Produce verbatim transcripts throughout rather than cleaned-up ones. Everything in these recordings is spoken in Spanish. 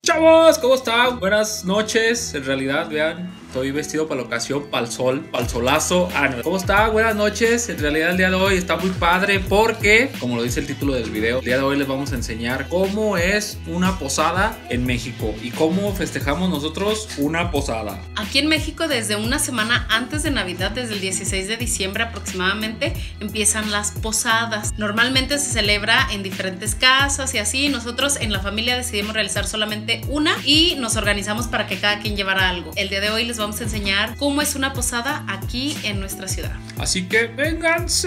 Chavos, ¿cómo están? Buenas noches. En realidad, vean, estoy vestido para la ocasión, para el sol, para el solazo. Ah, no. ¿Cómo están? Buenas noches. En realidad el día de hoy está muy padre porque, como lo dice el título del video, el día de hoy les vamos a enseñar cómo es una posada en México y cómo festejamos nosotros una posada. Aquí en México, desde una semana antes de Navidad, desde el dieciséis de diciembre aproximadamente, empiezan las posadas. Normalmente se celebra en diferentes casas y así. Nosotros en la familia decidimos realizar solamente una y nos organizamos para que cada quien llevara algo. El día de hoy les vamos a enseñar cómo es una posada aquí en nuestra ciudad. Así que vénganse.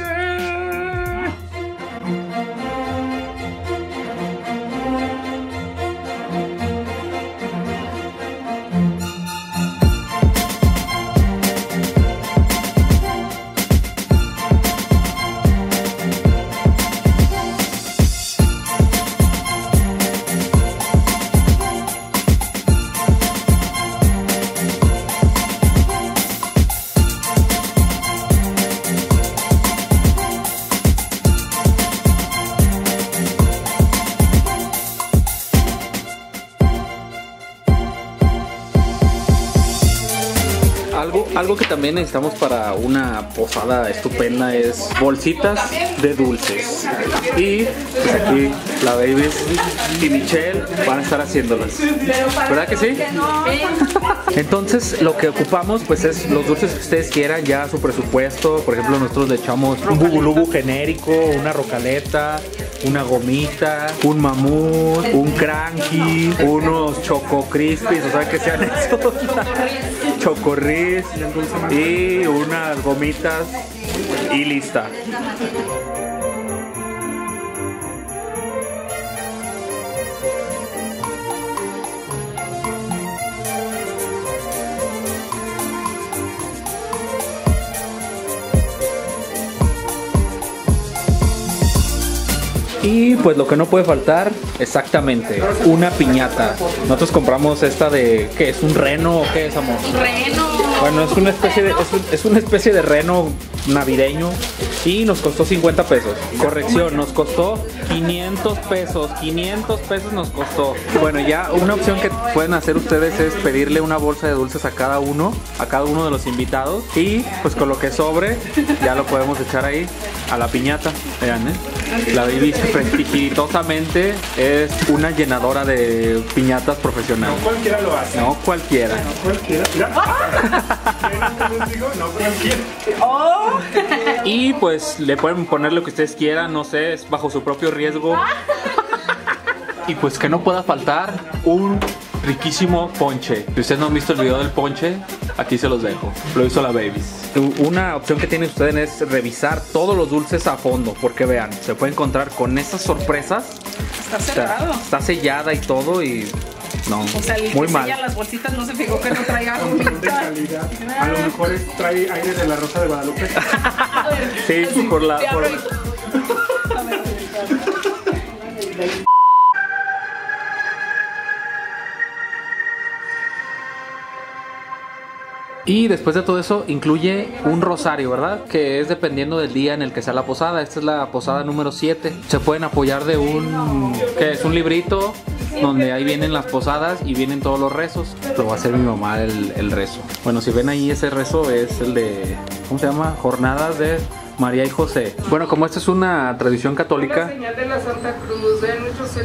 Algo, algo que también necesitamos para una posada estupenda es bolsitas de dulces. Y pues aquí la baby y Michelle van a estar haciéndolas. ¿Verdad que sí? Entonces lo que ocupamos pues es los dulces que ustedes quieran, ya su presupuesto. Por ejemplo, nosotros le echamos un bubulubu genérico, una rocaleta, una gomita, un mamut, un cranky, unos choco crispies, o sea que sean esos. Chocorris y unas gomitas y lista. Y pues lo que no puede faltar, exactamente, una piñata. Nosotros compramos esta de, ¿qué es? ¿Un reno o qué es, amor? Reno. Bueno, es una especie de, es, un, es una especie de reno navideño y nos costó cincuenta pesos. Corrección, nos costó quinientos pesos. quinientos pesos nos costó. Bueno, ya una opción que pueden hacer ustedes es pedirle una bolsa de dulces a cada uno, a cada uno de los invitados. Y pues con lo que sobre, ya lo podemos echar ahí a la piñata. Vean, ¿eh? La baby prestigiosamente es una llenadora de piñatas profesional. No cualquiera lo hace. No cualquiera. No cualquiera. Mira. No cualquiera. Oh. Y pues le pueden poner lo que ustedes quieran, no sé, es bajo su propio riesgo. Y pues que no pueda faltar un riquísimo ponche. Si ustedes no han visto el video del ponche, aquí se los dejo. Lo hizo la babies. Una opción que tienen ustedes es revisar todos los dulces a fondo, porque vean, se puede encontrar con esas sorpresas. Está cerrado. Está, está sellada y todo y no, o sea, el muy que mal. sella las bolsitas no se fijó que no traiga Control de calidad. A lo mejor es, trae aire de la Rosa de Guadalupe. Sí, por la por... Y después de todo eso incluye un rosario, ¿verdad? Que es dependiendo del día en el que sea la posada. Esta es la posada número siete. Se pueden apoyar de un... ¿qué es? Un librito donde ahí vienen las posadas y vienen todos los rezos. Lo va a hacer mi mamá el, el rezo. Bueno, si ven ahí ese rezo es el de... ¿cómo se llama? Jornadas de María y José. Bueno, como esta es una tradición católica... La señal de la Santa Cruz, ven muchos...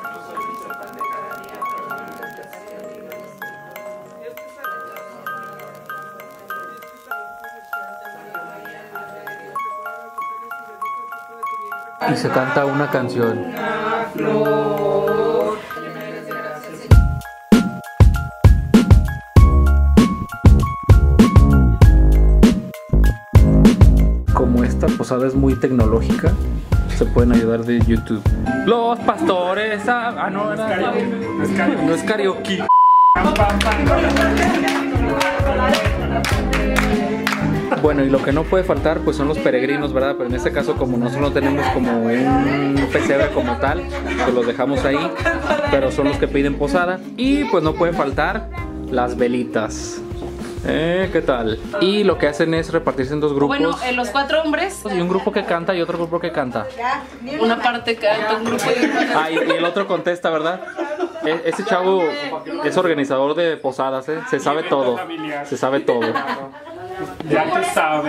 y se canta una canción. Como esta posada es muy tecnológica, se pueden ayudar de YouTube. Los pastores, ah, ah no, era, no es karaoke. Bueno, y lo que no puede faltar pues son los peregrinos, ¿verdad? Pero en este caso, como nosotros no tenemos como un pesebre como tal, pues los dejamos ahí, pero son los que piden posada. Y pues no puede faltar las velitas. Eh, ¿qué tal? Y lo que hacen es repartirse en dos grupos. Bueno, eh, los cuatro hombres. Y un grupo que canta y otro grupo que canta. Una parte canta, un grupo que canta. Ah, y, y el otro contesta, ¿verdad? E- Ese chavo es organizador de posadas, ¿eh? Se sabe todo. Se sabe todo. Ya te sabe.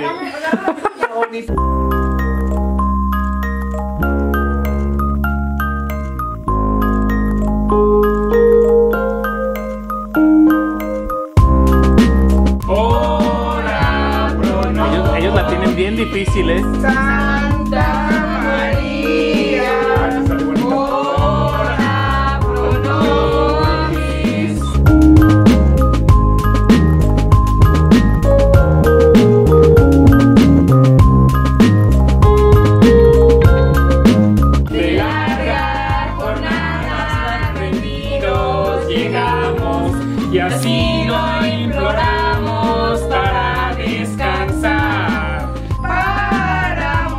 Ellos, ellos la tienen bien difícil, ¿eh? Santa María, ora pro nobis. De larga jornada rendidos llegamos y así lo imploramos para descansar. Para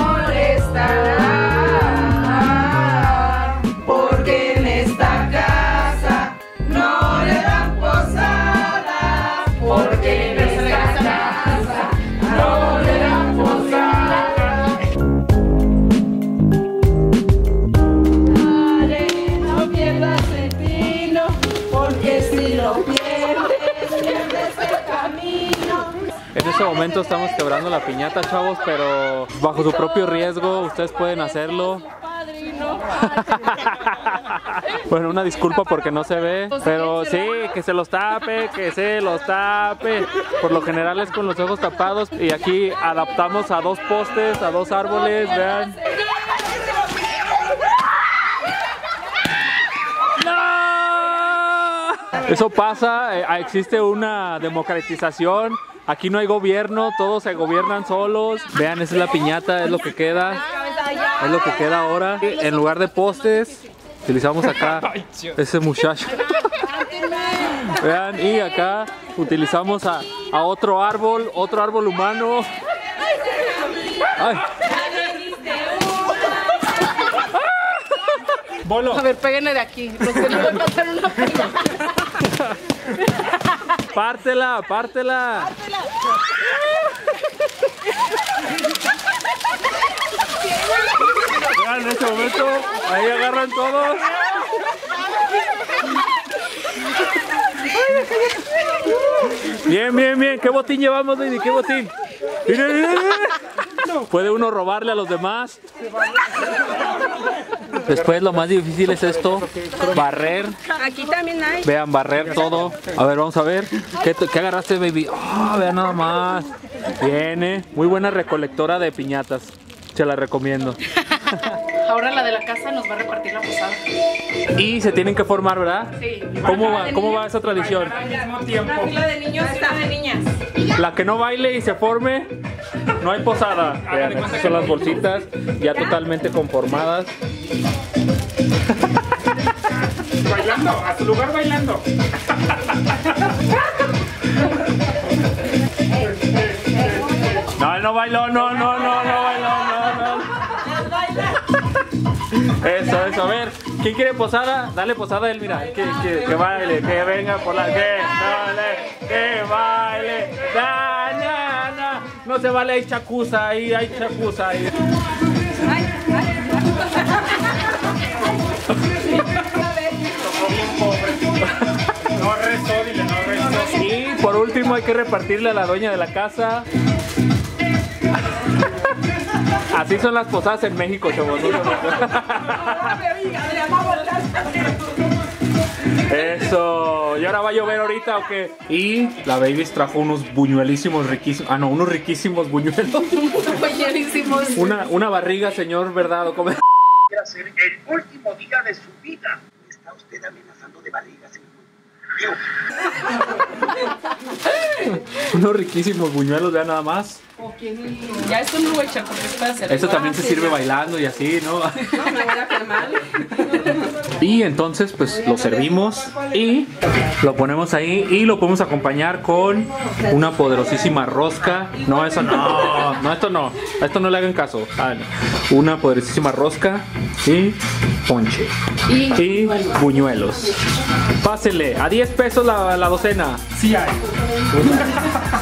molestar, porque en esta casa no le dan posada, porque en esta casa no le dan posada. Dale, no pierdas el vino, porque si lo pierdes, pierdes el camino. En este momento estamos quebrando la piñata, chavos, pero bajo su propio riesgo, ustedes pueden hacerlo. Bueno, una disculpa porque no se ve, pero sí, que se los tape, que se los tape. Por lo general es con los ojos tapados y aquí adaptamos a dos postes, a dos árboles, vean. ¡No! Eso pasa, eh, existe una democratización. Aquí no hay gobierno, todos se gobiernan solos. Vean, esa es la piñata, es lo que queda. Es lo que queda ahora. En lugar de postes, utilizamos acá ese muchacho. Vean, y acá utilizamos a, a otro árbol, otro árbol humano. Ay. Bolo. A ver, péguenle de aquí. Los que no me pasaron una pena. Pártela, pártela. Vean, en este momento, ahí agarran todos. Bien, bien, bien. ¿Qué botín llevamos, Lady? ¿Qué botín? Miren, miren, miren. ¿Puede uno robarle a los demás? Después lo más difícil es esto, barrer. Aquí también hay. Vean, barrer todo. A ver, vamos a ver. ¿Qué, qué agarraste, baby? Ah, vean nada más. Viene. Muy buena recolectora de piñatas. Se la recomiendo. Ahora la de la casa nos va a repartir la posada. Y se tienen que formar, ¿verdad? Sí. ¿Cómo va, cómo va esa tradición? Al mismo tiempo. Fila de niños y una de niñas. La que no baile y se forme, no hay posada. Vean, estas son las bolsitas ya totalmente conformadas. Bailando, a su lugar bailando. No, él no bailó, no, no, no, no bailó, no, no. Eso, eso, a ver, ¿quién quiere posada? Dale posada a él, mira, que, que, que baile, que venga por la que, dale, que baile, na, na, na. No se vale, hay chacuza ahí, hay chacuza ahí. No rezó, dile, no rezó. Y por último hay que repartirle a la dueña de la casa. Así son las posadas en México, chavos. Eso. ¿Y ahora va a llover ahorita o qué? Y la Babies trajo unos buñuelísimos riquísimos. Ah, no, unos riquísimos buñuelos. Buenísimos. Una, una barriga, señor, ¿verdad? ¿O cómo? Quiera ser el último día de su vida. ¿Está usted amenazando de barriga, señor? Unos riquísimos buñuelos, vean nada más. Ya esto no lo voy a echar porque es para hacer. Esto también se sirve bailando y así, ¿no? No, me voy a quemar. Y entonces pues lo servimos y lo ponemos ahí y lo podemos acompañar con una poderosísima rosca. No, eso no, no, esto no, a esto no le hagan caso. Ah, no. Una poderosísima rosca y ponche y buñuelos. Pásele, a diez pesos la, la docena. Sí hay.